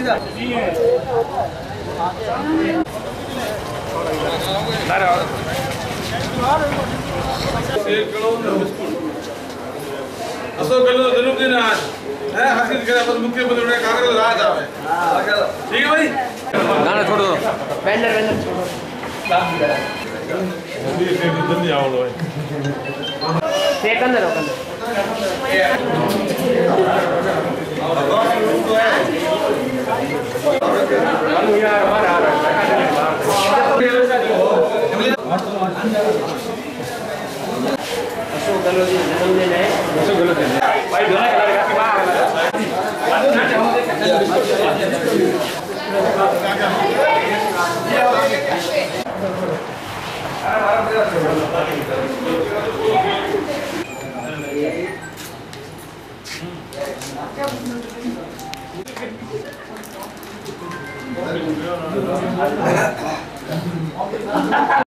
अशोक गहलोत जन्मदिन आज है, हर्षित करे पर मुख्यमंत्री ने कांग्रेस राज आवे। ठीक है भाई, गाना छोड़ दो, बैनर छोड़ो। जल्दी आओ भाई, सेकंड रोकन अशोक गहलोत जन्मदिन है। अशोक गहलोत भाई दोनों कलर का